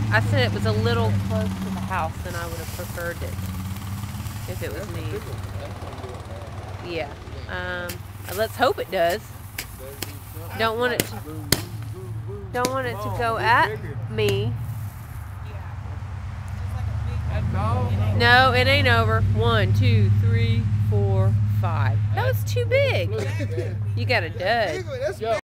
I said it was a little close to the house, and I would have preferred it if it was me. Yeah. Let's hope it does. Don't want it to go at me. No, it ain't over. 1, 2, 3, 4, 5. That was too big. You got a dud.